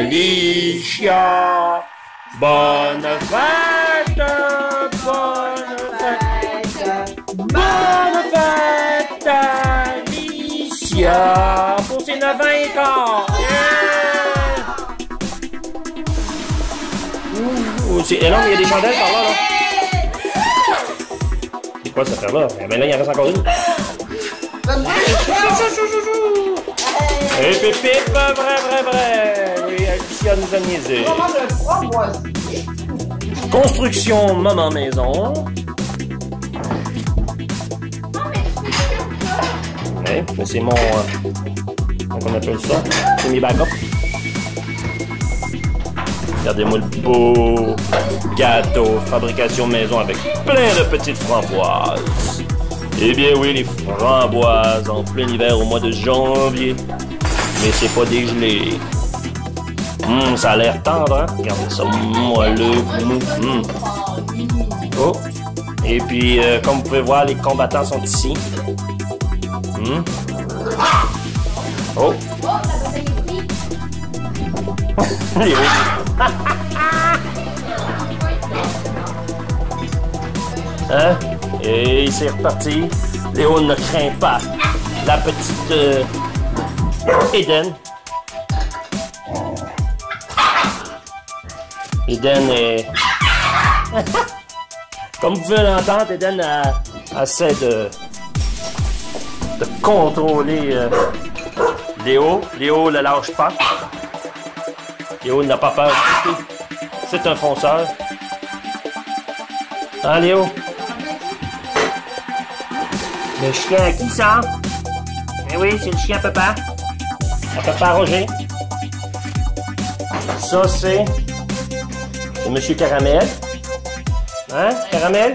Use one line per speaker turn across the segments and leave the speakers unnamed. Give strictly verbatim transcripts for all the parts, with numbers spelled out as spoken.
Alicia. Bonne fête, bonne fête, bonne fête, Alicia, pour ses neuf ans et quart. Yeah. Ouh, c'est énorme, il y a des chandelles par là, là. C'est quoi cette affaire-là? Mais là, il en reste encore une. Et pip pip, vrai, vrai, vrai. Oui, Alicia nous a niaisé. Construction maman maison. Oui, mais c'est mon... Euh, comment on appelle ça? C'est mes backups. Regardez-moi le beau gâteau, fabrication maison avec plein de petites framboises. Eh bien oui, les framboises en plein hiver au mois de janvier. Mais c'est pas dégelé. Hum, ça a l'air tendre, hein? Regardez ça, moelleux, mou. Hum. Oh! Et puis, euh, comme vous pouvez voir, les combattants sont ici. Hum. Oh! Hein? Et c'est reparti. Léo ne craint pas la petite euh, Eden. Eden est... Comme vous pouvez l'entendre, Eden a, essaie de, de contrôler euh, Léo. Léo ne lâche pas. Léo n'a pas peur du tout. C'est un fonceur. Hein, Léo? Le chien à qui ça? Eh oui, c'est le chien à papa. À papa Roger. Ça, c'est... C'est Monsieur Caramel. Hein, Caramel?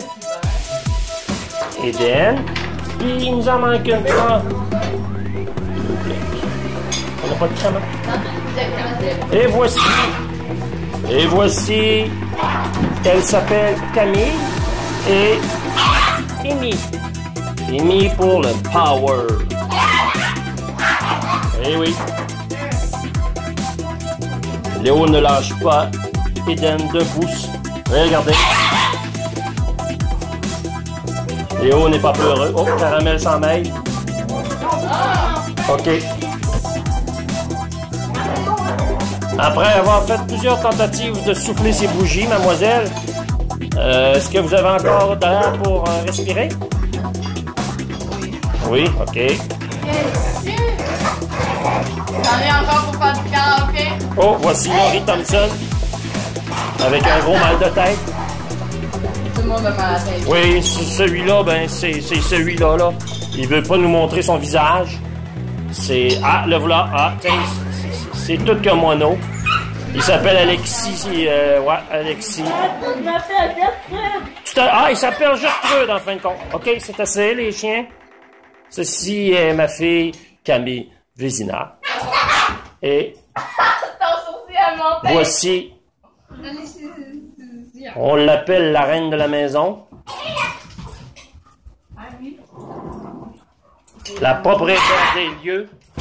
Eden. Puis, il nous en manque une. Ah. On n'a pas de crème. Et voici. Et voici. Elle s'appelle Camille. Et... Amy. Amy pour le power. Eh oui. Léo ne lâche pas. Eden d'un pouce. Regardez. Léo n'est pas peureux. Oh, Caramel s'en mêle. OK. Après avoir fait plusieurs tentatives de souffler ses bougies, mademoiselle, euh, est-ce que vous avez encore d'air pour euh, respirer? Oui, OK.
J'en ai encore pour faire du karaoké.
Oh, voici Laurie Thompson. Avec un gros mal de tête.
Tout le monde me mal à la tête.
Oui, celui-là, ben, c'est celui-là, là. Il veut pas nous montrer son visage. C'est... Ah, le voilà. Ah, tiens, c'est tout que moineau. Il s'appelle Alexis. Euh, ouais, Alexis.
Je m'appelle Gertrude.
Ah, il s'appelle Gertrude, en fin de compte. OK, c'est assez, les chiens. Ceci est ma fille, Camille Vézina. Et... Voici... On l'appelle la reine de la maison. La propriétaire des lieux.